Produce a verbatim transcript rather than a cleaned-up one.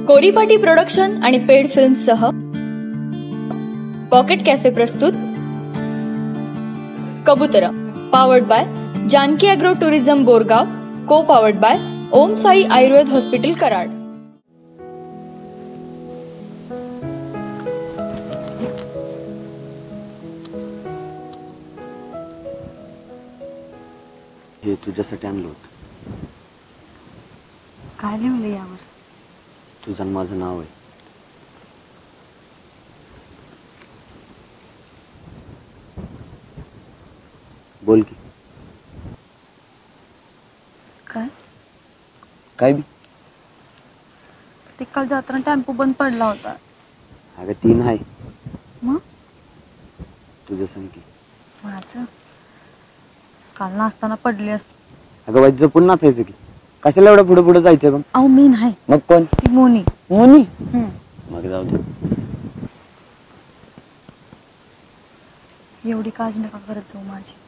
Koripati production आणि पेड films सह पॉकेट कॅफे प्रस्तुत Kabutar, powered by Janaki agro tourism Borgaon, co powered by Om Sai Ayurved hospital Karad. हे तुझ्यासाठी आणलं होतं। काय लिहिलं यावर? तुझं आणि माझं नाव आहे। बोल की। काय काय बी? ते काल जाताना टेम्पो बंद पडला होता। अगं तीन आहे। मग तुझं सांग की। माझं काल नाचताना पडली असती। अगं वाईट जपून नाचायचं की, कशाला एवढं पुढे पुढे जायचं गं? अहो मी नाही, मग कोण? ती मोनी। मोनी? हम्म मग जाऊ दे। एवढी काळजी नका करत जाऊ माझी।